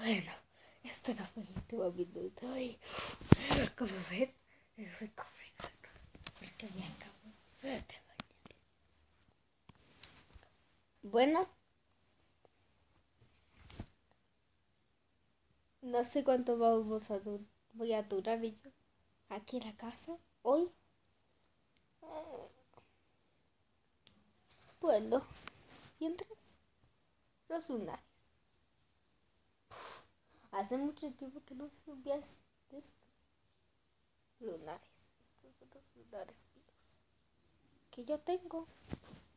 Bueno, este no fue el último minuto y como ven, estoy complicado porque me acabo de bañar. Bueno, no sé cuánto voy a durar yo aquí en la casa hoy. Bueno, mientras los lunares. Hace mucho tiempo que no subía esto. Lunares. Estos son los lunares que yo tengo.